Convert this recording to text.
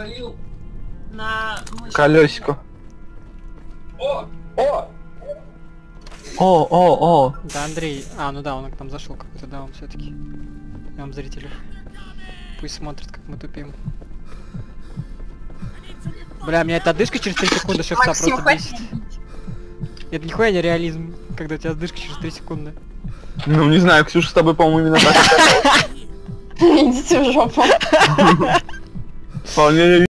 полил на колесико. О! О! Да, Андрей. А, ну да, он к нам зашел какой-то, да, он все-таки. Я вам зрителю. Пусть смотрит, как мы тупим. Бля, меня эта одышка через 3 секунды шефца Максим, просто бесит. Это нихуя не реализм, когда у тебя одышка через 3 секунды. Ну не знаю, Ксюша с тобой, по-моему, именно так. Идите в жопу. Вполне